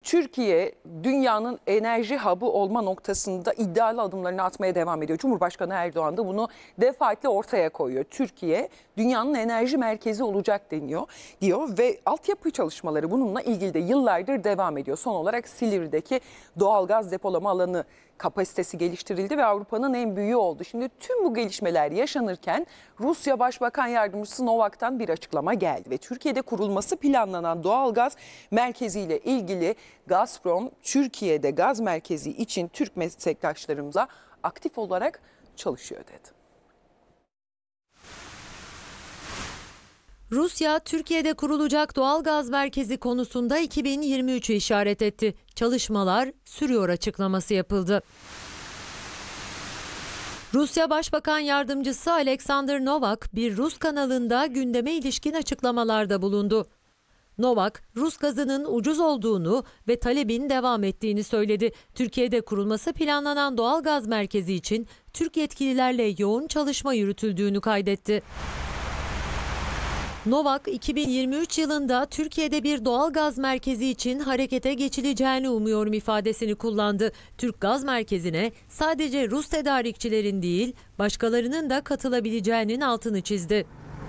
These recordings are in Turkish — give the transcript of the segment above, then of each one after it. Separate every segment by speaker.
Speaker 1: Türkiye dünyanın enerji hub'ı olma noktasında iddialı adımlarını atmaya devam ediyor. Cumhurbaşkanı Erdoğan da bunu defaatle ortaya koyuyor. Türkiye dünyanın enerji merkezi olacak diyor ve altyapı çalışmaları bununla ilgili de yıllardır devam ediyor. Son olarak Silivri'deki doğalgaz depolama alanı kapasitesi geliştirildi ve Avrupa'nın en büyüğü oldu. Şimdi tüm bu gelişmeler yaşanırken Rusya Başbakan Yardımcısı Novak'tan bir açıklama geldi ve Türkiye'de kurulması planlanan doğalgaz merkeziyle ilgili Gazprom Türkiye'de gaz merkezi için Türk meslektaşlarımıza aktif olarak çalışıyor dedi.
Speaker 2: Rusya, Türkiye'de kurulacak doğalgaz merkezi konusunda 2023'ü işaret etti. Çalışmalar sürüyor açıklaması yapıldı. Rusya Başbakan Yardımcısı Alexander Novak bir Rus kanalında gündeme ilişkin açıklamalarda bulundu. Novak, Rus gazının ucuz olduğunu ve talebin devam ettiğini söyledi. Türkiye'de kurulması planlanan doğalgaz merkezi için Türk yetkililerle yoğun çalışma yürütüldüğünü kaydetti. Novak, 2023 yılında Türkiye'de bir doğalgaz merkezi için harekete geçileceğini umuyorum ifadesini kullandı. Türk Gaz Merkezi'ne sadece Rus tedarikçilerin değil, başkalarının da katılabileceğinin altını çizdi.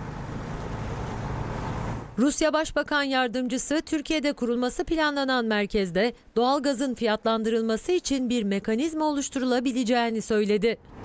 Speaker 2: Rusya Başbakan Yardımcısı, Türkiye'de kurulması planlanan merkezde doğalgazın fiyatlandırılması için bir mekanizma oluşturulabileceğini söyledi.